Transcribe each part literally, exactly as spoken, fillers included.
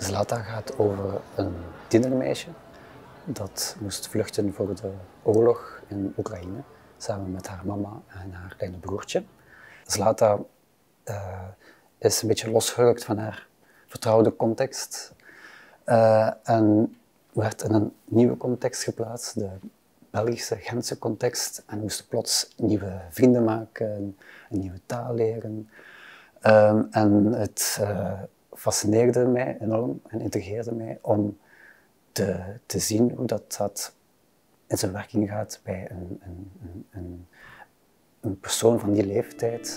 Zlata gaat over een tienermeisje dat moest vluchten voor de oorlog in Oekraïne, samen met haar mama en haar kleine broertje. Zlata uh, is een beetje losgerukt van haar vertrouwde context uh, en werd in een nieuwe context geplaatst, de Belgische, Gentse context, en moest plots nieuwe vrienden maken, een nieuwe taal leren. Um, en het uh, fascineerde mij enorm en intrigeerde mij om te, te zien hoe dat, dat in zijn werking gaat bij een, een, een, een, een persoon van die leeftijd.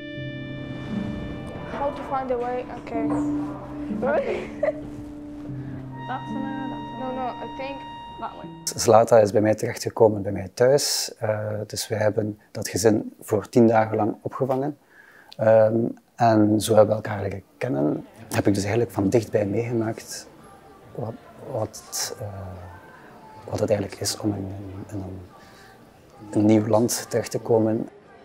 How to find a way? Okay. Really? That's an, No, no, I think that way. Zlata is bij mij terechtgekomen bij mij thuis. Uh, dus wij hebben dat gezin voor tien dagen lang opgevangen. Um, en zo hebben we elkaar leren kennen. Heb ik dus eigenlijk van dichtbij meegemaakt wat, wat, uh, wat het eigenlijk is om in, in, in een, een nieuw land terecht te komen.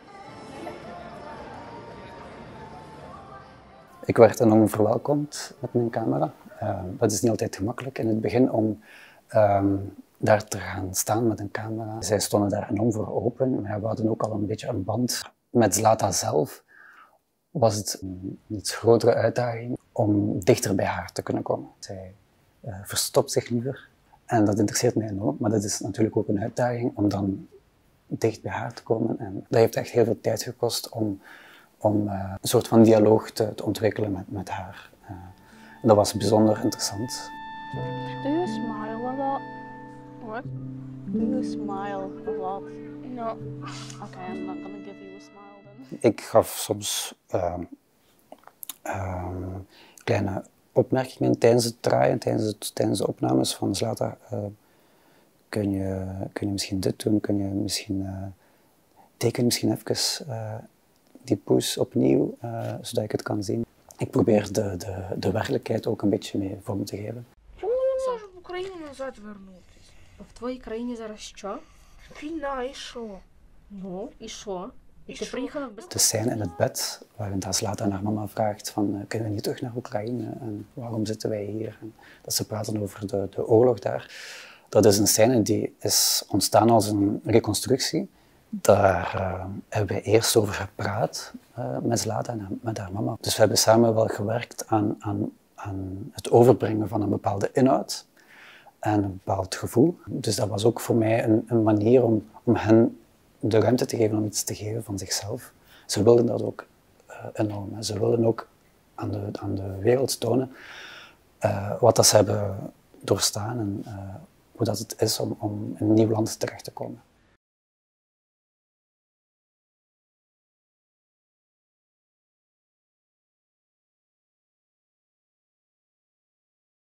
Ik werd enorm verwelkomd met mijn camera. Uh, dat is niet altijd gemakkelijk in het begin om um, daar te gaan staan met een camera. Zij stonden daar enorm voor open, maar we hadden ook al een beetje een band. Met Zlata zelf was het een iets grotere uitdaging om dichter bij haar te kunnen komen. Zij uh, verstopt zich liever en dat interesseert mij enorm, maar dat is natuurlijk ook een uitdaging om dan dicht bij haar te komen. En dat heeft echt heel veel tijd gekost om, om uh, een soort van dialoog te, te ontwikkelen met, met haar. Uh, en dat was bijzonder interessant. Do you smile a lot? what? Do you smile a lot? No. Okay, I'm not gonna give you a smile then. Ik gaf soms uh, uh, kleine opmerkingen tijdens het draaien, tijdens, het, tijdens de opnames van Zlata. Uh, kun, je, kun je misschien dit doen? Kun je misschien uh, teken misschien even uh, die poes opnieuw, uh, zodat ik het kan zien. Ik probeer de, de, de werkelijkheid ook een beetje mee vorm te geven. Чому в Україну назад вернутись? В твоїй країні зараз що? Війна і що? Ну, і що? І І ти що? приїхала в De scène in het bed, waarin Zlata aan haar mama vraagt van uh, kunnen we niet terug naar Oekraïne en waarom zitten wij hier? En dat ze praten over de, de oorlog daar. Dat is een scène die is ontstaan als een reconstructie. Daar uh, hebben we eerst over gepraat uh, met Zlata en met haar mama. Dus we hebben samen wel gewerkt aan, aan, aan het overbrengen van een bepaalde inhoud en een bepaald gevoel. Dus dat was ook voor mij een, een manier om, om hen de ruimte te geven om iets te geven van zichzelf. Ze wilden dat ook uh, enorm. Hè. Ze wilden ook aan de, aan de wereld tonen uh, wat dat ze hebben doorstaan en uh, hoe dat het is om, om in een nieuw land terecht te komen.